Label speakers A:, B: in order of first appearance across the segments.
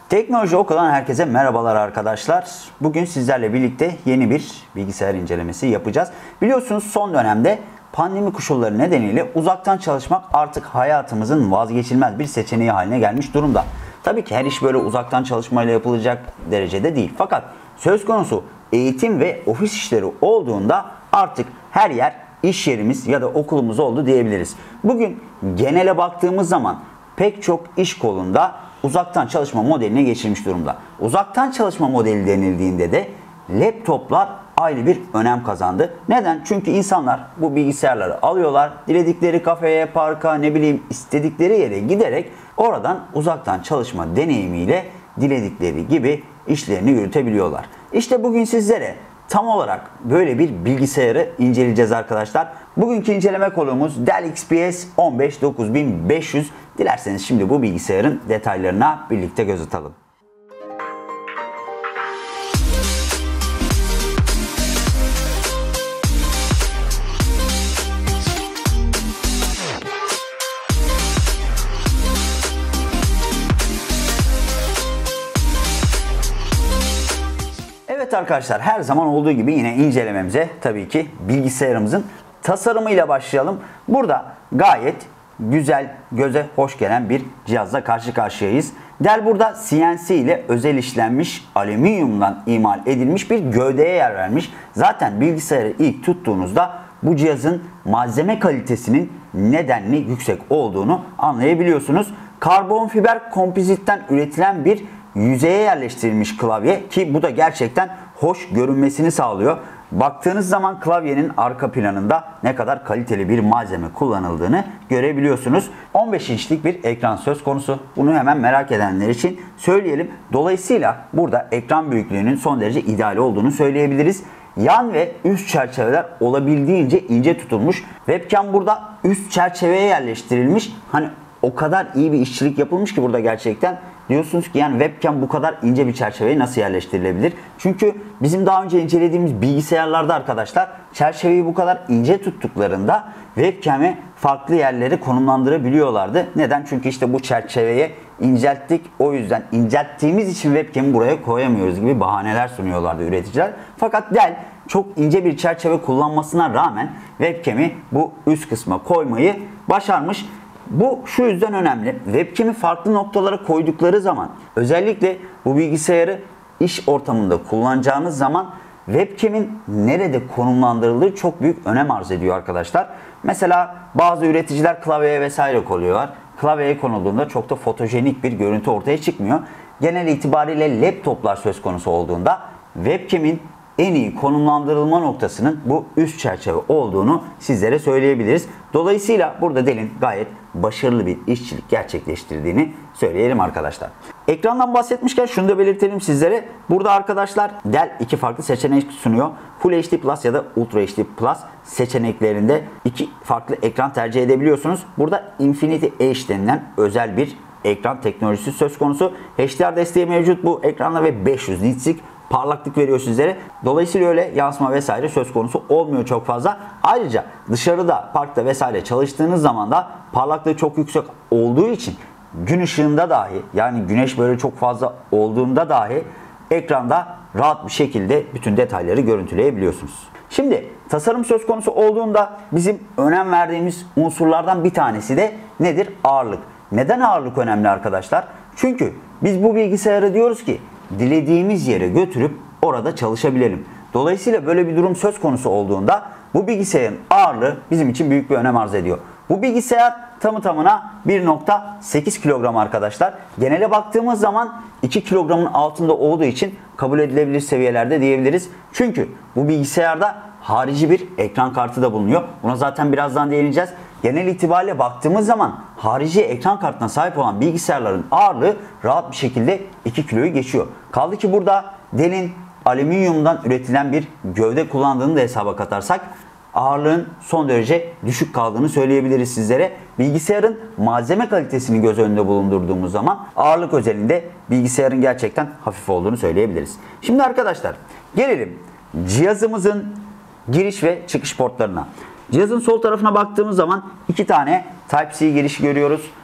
A: Teknoloji Oku'dan herkese merhabalar arkadaşlar. Bugün sizlerle birlikte yeni bir bilgisayar incelemesi yapacağız. Biliyorsunuz son dönemde pandemi koşulları nedeniyle uzaktan çalışmak artık hayatımızın vazgeçilmez bir seçeneği haline gelmiş durumda. Tabii ki her iş böyle uzaktan çalışmayla yapılacak derecede değil. Fakat söz konusu eğitim ve ofis işleri olduğunda artık her yer iş yerimiz ya da okulumuz oldu diyebiliriz. Bugün genele baktığımız zaman pek çok iş kolunda uzaktan çalışma modeline geçilmiş durumda. Uzaktan çalışma modeli denildiğinde de laptoplar ayrı bir önem kazandı. Neden? Çünkü insanlar bu bilgisayarları alıyorlar, diledikleri kafeye, parka, istedikleri yere giderek oradan uzaktan çalışma deneyimiyle diledikleri gibi işlerini yürütebiliyorlar. İşte bugün sizlere tam olarak böyle bir bilgisayarı inceleyeceğiz arkadaşlar. Bugünkü inceleme konuğumuz Dell XPS 15 9500. Dilerseniz şimdi bu bilgisayarın detaylarına birlikte göz atalım. Evet arkadaşlar, her zaman olduğu gibi yine incelememize tabii ki bilgisayarımızın tasarımıyla başlayalım. Burada gayet güzel, göze hoş gelen bir cihazla karşı karşıyayız. Dell burada CNC ile özel işlenmiş alüminyumdan imal edilmiş bir gövdeye yer vermiş. Zaten bilgisayarı ilk tuttuğunuzda bu cihazın malzeme kalitesinin nedenli yüksek olduğunu anlayabiliyorsunuz. Karbon fiber kompozitten üretilen bir yüzeye yerleştirilmiş klavye ki bu da gerçekten hoş görünmesini sağlıyor. Baktığınız zaman klavyenin arka planında ne kadar kaliteli bir malzeme kullanıldığını görebiliyorsunuz. 15 inçlik bir ekran söz konusu. Bunu hemen merak edenler için söyleyelim. Dolayısıyla burada ekran büyüklüğünün son derece ideal olduğunu söyleyebiliriz. Yan ve üst çerçeveler olabildiğince ince tutulmuş. Webcam burada üst çerçeveye yerleştirilmiş. Hani o kadar iyi bir işçilik yapılmış ki burada gerçekten. Diyorsunuz ki yani webcam bu kadar ince bir çerçeveye nasıl yerleştirilebilir? Çünkü bizim daha önce incelediğimiz bilgisayarlarda arkadaşlar çerçeveyi bu kadar ince tuttuklarında webcam'i farklı yerlere konumlandırabiliyorlardı. Neden? Çünkü işte bu çerçeveye incelttik. O yüzden incelttiğimiz için webcam'i buraya koyamıyoruz gibi bahaneler sunuyorlardı üreticiler. Fakat Dell çok ince bir çerçeve kullanmasına rağmen webcam'i bu üst kısma koymayı başarmış. Bu şu yüzden önemli. Webcam'i farklı noktalara koydukları zaman, özellikle bu bilgisayarı iş ortamında kullanacağınız zaman webcam'in nerede konumlandırıldığı çok büyük önem arz ediyor arkadaşlar. Mesela bazı üreticiler klavyeye vesaire koyuyorlar. Klavyeye konulduğunda çok da fotojenik bir görüntü ortaya çıkmıyor. Genel itibariyle laptoplar söz konusu olduğunda webcam'in en iyi konumlandırılma noktasının bu üst çerçeve olduğunu sizlere söyleyebiliriz. Dolayısıyla burada Dell'in gayet başarılı bir işçilik gerçekleştirdiğini söyleyelim arkadaşlar. Ekrandan bahsetmişken şunu da belirtelim sizlere. Burada arkadaşlar Dell iki farklı seçenek sunuyor. Full HD Plus ya da Ultra HD Plus seçeneklerinde iki farklı ekran tercih edebiliyorsunuz. Burada Infinity Edge denilen özel bir ekran teknolojisi söz konusu. HDR desteği mevcut bu ekranda ve 500 nits'lik parlaklık veriyor sizlere. Dolayısıyla öyle yansıma vesaire söz konusu olmuyor çok fazla. Ayrıca dışarıda, parkta vesaire çalıştığınız zaman da parlaklığı çok yüksek olduğu için gün ışığında dahi, yani güneş böyle çok fazla olduğunda dahi ekranda rahat bir şekilde bütün detayları görüntüleyebiliyorsunuz. Şimdi tasarım söz konusu olduğunda bizim önem verdiğimiz unsurlardan bir tanesi de nedir? Ağırlık. Neden ağırlık önemli arkadaşlar? Çünkü biz bu bilgisayarı diyoruz ki dilediğimiz yere götürüp orada çalışabilelim. Dolayısıyla böyle bir durum söz konusu olduğunda bu bilgisayarın ağırlığı bizim için büyük bir önem arz ediyor. Bu bilgisayar tamı tamına 1.8 kilogram arkadaşlar. Genele baktığımız zaman 2 kilogramın altında olduğu için kabul edilebilir seviyelerde diyebiliriz. Çünkü bu bilgisayarda harici bir ekran kartı da bulunuyor. Buna zaten birazdan değineceğiz. Genel itibariyle baktığımız zaman harici ekran kartına sahip olan bilgisayarların ağırlığı rahat bir şekilde 2 kiloyu geçiyor. Kaldı ki burada Dell'in alüminyumdan üretilen bir gövde kullandığını da hesaba katarsak ağırlığın son derece düşük kaldığını söyleyebiliriz sizlere. Bilgisayarın malzeme kalitesini göz önünde bulundurduğumuz zaman ağırlık özelinde bilgisayarın gerçekten hafif olduğunu söyleyebiliriz. Şimdi arkadaşlar gelelim cihazımızın giriş ve çıkış portlarına. Cihazın sol tarafına baktığımız zaman iki tane Type-C girişi görüyoruz.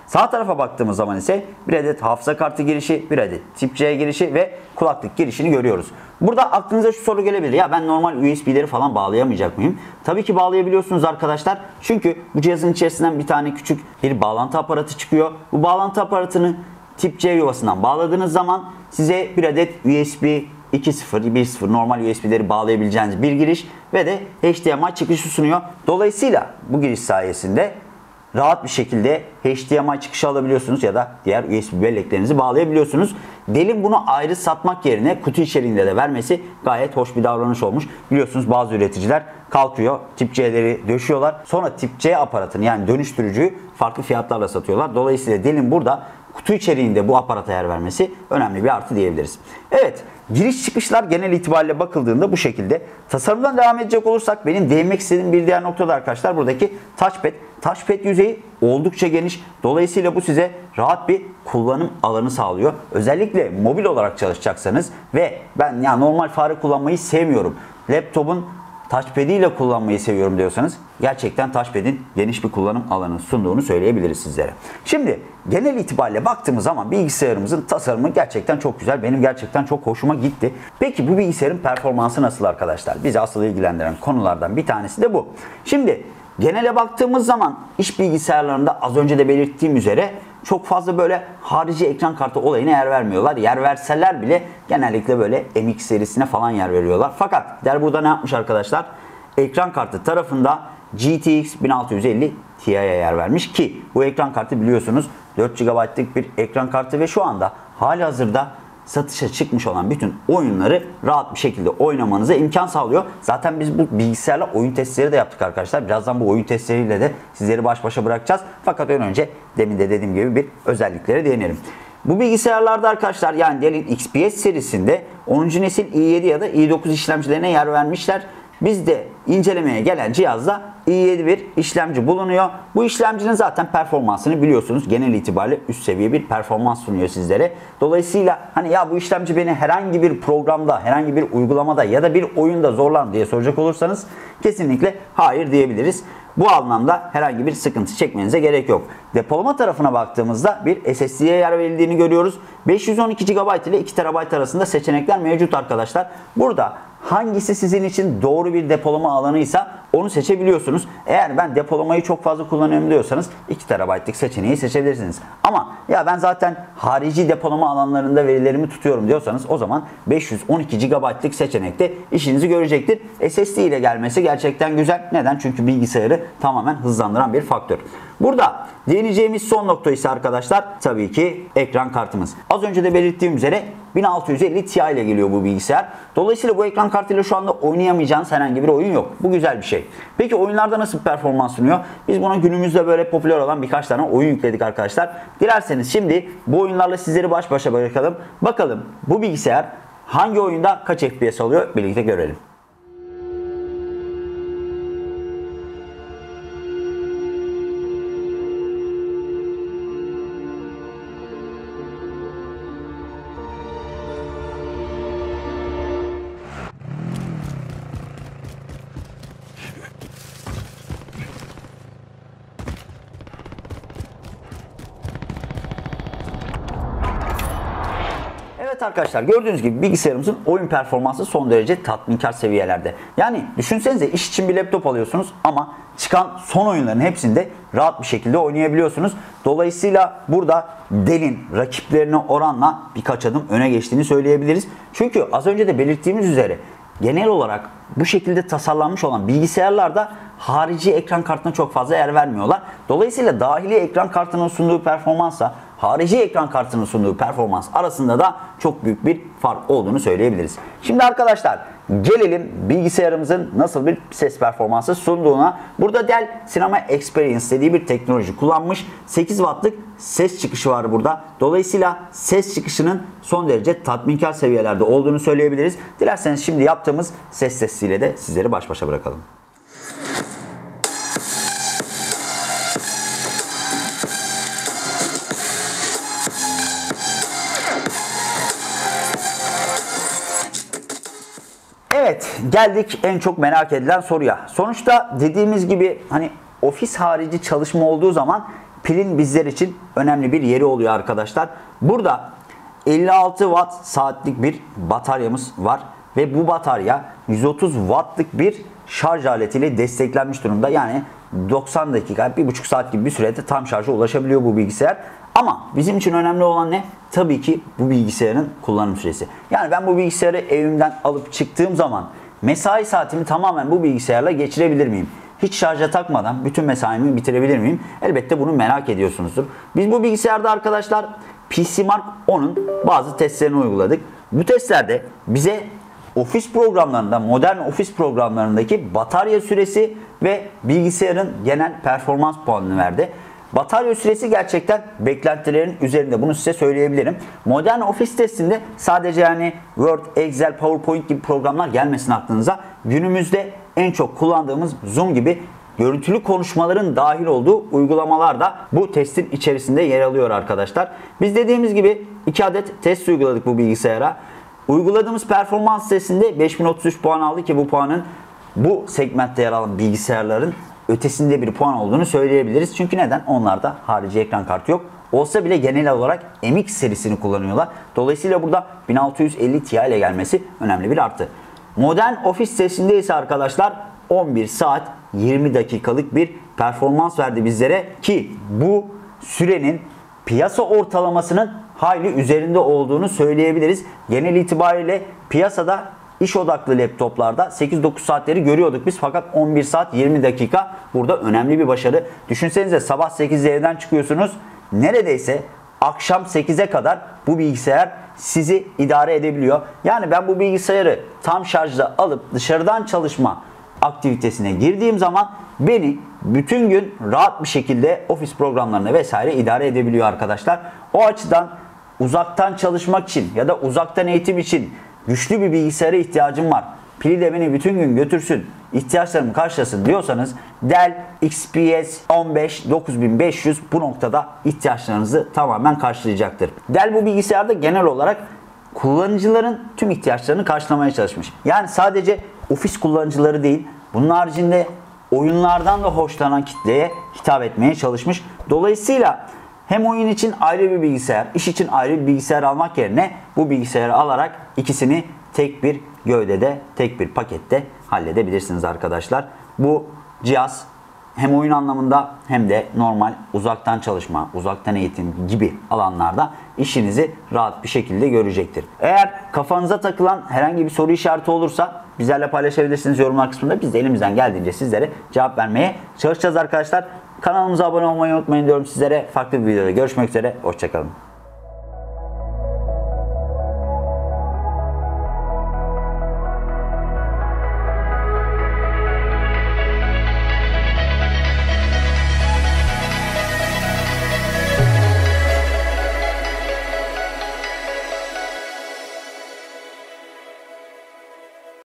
A: Sağ tarafa baktığımız zaman ise bir adet hafıza kartı girişi, bir adet tip C girişi ve kulaklık girişini görüyoruz. Burada aklınıza şu soru gelebilir. Ya ben normal USB'leri falan bağlayamayacak mıyım? Tabii ki bağlayabiliyorsunuz arkadaşlar. Çünkü bu cihazın içerisinden bir tane küçük bir bağlantı aparatı çıkıyor. Bu bağlantı aparatını tip C yuvasından bağladığınız zaman size bir adet USB 2.0, 1.0 normal USB'leri bağlayabileceğiniz bir giriş ve de HDMI çıkışı sunuyor. Dolayısıyla bu giriş sayesinde rahat bir şekilde HDMI çıkışı alabiliyorsunuz ya da diğer USB belleklerinizi bağlayabiliyorsunuz. Del'in bunu ayrı satmak yerine kutu içeriğinde de vermesi gayet hoş bir davranış olmuş. Biliyorsunuz bazı üreticiler kalkıyor, tip C'leri döşüyorlar. Sonra tip C aparatını yani dönüştürücüyü farklı fiyatlarla satıyorlar. Dolayısıyla Del'in burada kutu içeriğinde bu aparata yer vermesi önemli bir artı diyebiliriz. Evet, giriş çıkışlar genel itibariyle bakıldığında bu şekilde. Tasarımdan devam edecek olursak benim değinmek istediğim bir diğer noktada arkadaşlar buradaki touchpad. Touchpad yüzeyi oldukça geniş. Dolayısıyla bu size rahat bir kullanım alanı sağlıyor. Özellikle mobil olarak çalışacaksanız ve ben ya normal fare kullanmayı sevmiyorum, laptopun touchpad ile kullanmayı seviyorum diyorsanız gerçekten touchpad'in geniş bir kullanım alanı sunduğunu söyleyebiliriz sizlere. Şimdi genel itibariyle baktığımız zaman bilgisayarımızın tasarımı gerçekten çok güzel. Benim gerçekten çok hoşuma gitti. Peki bu bilgisayarın performansı nasıl arkadaşlar? Bizi asıl ilgilendiren konulardan bir tanesi de bu. Şimdi genele baktığımız zaman iş bilgisayarlarında az önce de belirttiğim üzere çok fazla böyle harici ekran kartı olayına yer vermiyorlar. Yer verseler bile genellikle böyle MX serisine falan yer veriyorlar. Fakat der burada ne yapmış arkadaşlar? Ekran kartı tarafında GTX 1650 Ti'ye yer vermiş ki bu ekran kartı biliyorsunuz 4 GB'lık bir ekran kartı ve şu anda halihazırda satışa çıkmış olan bütün oyunları rahat bir şekilde oynamanıza imkan sağlıyor. Zaten biz bu bilgisayarla oyun testleri de yaptık arkadaşlar. Birazdan bu oyun testleriyle de sizleri baş başa bırakacağız. Fakat önce demin de dediğim gibi bir özelliklere değinelim. Bu bilgisayarlarda arkadaşlar yani Dell'in XPS serisinde 10. nesil i7 ya da i9 işlemcilerine yer vermişler. Bizde incelemeye gelen cihazda i7 bir işlemci bulunuyor. Bu işlemcinin zaten performansını biliyorsunuz. Genel itibariyle üst seviye bir performans sunuyor sizlere. Dolayısıyla hani ya bu işlemci beni herhangi bir programda, herhangi bir uygulamada ya da bir oyunda zorlar diye soracak olursanız kesinlikle hayır diyebiliriz. Bu anlamda herhangi bir sıkıntı çekmenize gerek yok. Depolama tarafına baktığımızda bir SSD'ye yer verildiğini görüyoruz. 512 GB ile 2 TB arasında seçenekler mevcut arkadaşlar. Burada hangisi sizin için doğru bir depolama alanıysa onu seçebiliyorsunuz. Eğer ben depolamayı çok fazla kullanıyorum diyorsanız 2 TB'lık seçeneği seçebilirsiniz. Ama ya ben zaten harici depolama alanlarında verilerimi tutuyorum diyorsanız o zaman 512 GB'lık seçenekte işinizi görecektir. SSD ile gelmesi gerçekten güzel. Neden? Çünkü bilgisayarı tamamen hızlandıran bir faktör. Burada değineceğimiz son nokta ise arkadaşlar tabii ki ekran kartımız. Az önce de belirttiğim üzere 1650 Ti ile geliyor bu bilgisayar. Dolayısıyla bu ekran kartıyla şu anda oynayamayacağınız herhangi bir oyun yok. Bu güzel bir şey. Peki oyunlarda nasıl bir performans sunuyor? Biz buna günümüzde böyle popüler olan birkaç tane oyun yükledik arkadaşlar. Dilerseniz şimdi bu oyunlarla sizleri baş başa bırakalım. Bakalım bu bilgisayar hangi oyunda kaç FPS alıyor birlikte görelim. Evet arkadaşlar gördüğünüz gibi bilgisayarımızın oyun performansı son derece tatminkar seviyelerde. Yani düşünsenize iş için bir laptop alıyorsunuz ama çıkan son oyunların hepsinde rahat bir şekilde oynayabiliyorsunuz. Dolayısıyla burada Dell'in rakiplerine oranla birkaç adım öne geçtiğini söyleyebiliriz. Çünkü az önce de belirttiğimiz üzere genel olarak bu şekilde tasarlanmış olan bilgisayarlarda harici ekran kartına çok fazla yer vermiyorlar. Dolayısıyla dahili ekran kartının sunduğu performansla harici ekran kartının sunduğu performans arasında da çok büyük bir fark olduğunu söyleyebiliriz. Şimdi arkadaşlar gelelim bilgisayarımızın nasıl bir ses performansı sunduğuna. Burada Dell Cinema Experience dediği bir teknoloji kullanmış. 8 wattlık ses çıkışı var burada. Dolayısıyla ses çıkışının son derece tatminkar seviyelerde olduğunu söyleyebiliriz. Dilerseniz şimdi yaptığımız ses testiyle de sizleri baş başa bırakalım. Evet, geldik en çok merak edilen soruya. Sonuçta dediğimiz gibi hani ofis harici çalışma olduğu zaman pilin bizler için önemli bir yeri oluyor arkadaşlar. Burada 56 watt saatlik bir bataryamız var ve bu batarya 130 wattlık bir şarj aletiyle desteklenmiş durumda. Yani 90 dakika, 1,5 saat gibi bir sürede tam şarja ulaşabiliyor bu bilgisayar. Ama bizim için önemli olan ne? Tabii ki bu bilgisayarın kullanım süresi. Yani ben bu bilgisayarı evimden alıp çıktığım zaman mesai saatimi tamamen bu bilgisayarla geçirebilir miyim? Hiç şarja takmadan bütün mesaimi bitirebilir miyim? Elbette bunu merak ediyorsunuzdur. Biz bu bilgisayarda arkadaşlar PC Mark 10'un bazı testlerini uyguladık. Bu testlerde bize ofis programlarında, modern ofis programlarındaki batarya süresi ve bilgisayarın genel performans puanını verdi. Batarya süresi gerçekten beklentilerin üzerinde. Bunu size söyleyebilirim. Modern ofis testinde sadece yani Word, Excel, PowerPoint gibi programlar gelmesin aklınıza. Günümüzde en çok kullandığımız Zoom gibi görüntülü konuşmaların dahil olduğu uygulamalar da bu testin içerisinde yer alıyor arkadaşlar. Biz dediğimiz gibi 2 adet test uyguladık bu bilgisayara. Uyguladığımız performans testinde 5033 puan aldı ki bu puanın bu segmentte yer alan bilgisayarların ötesinde bir puan olduğunu söyleyebiliriz. Çünkü neden? Onlarda harici ekran kartı yok. Olsa bile genel olarak MX serisini kullanıyorlar. Dolayısıyla burada 1650 Ti ile gelmesi önemli bir artı. Modern ofis testinde ise arkadaşlar 11 saat 20 dakikalık bir performans verdi bizlere ki bu sürenin piyasa ortalamasının hayli üzerinde olduğunu söyleyebiliriz. Genel itibariyle piyasada iş odaklı laptoplarda 8-9 saatleri görüyorduk biz, fakat 11 saat 20 dakika burada önemli bir başarı. Düşünsenize, sabah 8'de evden çıkıyorsunuz, neredeyse akşam 8'e kadar bu bilgisayar sizi idare edebiliyor. Yani ben bu bilgisayarı tam şarjda alıp dışarıdan çalışma aktivitesine girdiğim zaman beni bütün gün rahat bir şekilde ofis programlarına vesaire idare edebiliyor arkadaşlar. O açıdan uzaktan çalışmak için ya da uzaktan eğitim için güçlü bir bilgisayara ihtiyacım var, pili de beni bütün gün götürsün, ihtiyaçlarımı karşılasın diyorsanız Dell XPS 15 9500 bu noktada ihtiyaçlarınızı tamamen karşılayacaktır. Dell bu bilgisayarda genel olarak kullanıcıların tüm ihtiyaçlarını karşılamaya çalışmış. Yani sadece ofis kullanıcıları değil, bunun haricinde oyunlardan da hoşlanan kitleye hitap etmeye çalışmış. Dolayısıyla hem oyun için ayrı bir bilgisayar, iş için ayrı bir bilgisayar almak yerine bu bilgisayarı alarak ikisini tek bir gövdede, tek bir pakette halledebilirsiniz arkadaşlar. Bu cihaz hem oyun anlamında hem de normal uzaktan çalışma, uzaktan eğitim gibi alanlarda işinizi rahat bir şekilde görecektir. Eğer kafanıza takılan herhangi bir soru işareti olursa bizlerle paylaşabilirsiniz yorumlar kısmında. Biz de elimizden geldiğince sizlere cevap vermeye çalışacağız arkadaşlar. Kanalımıza abone olmayı unutmayın diyorum sizlere. Farklı bir videoda görüşmek üzere. Hoşçakalın.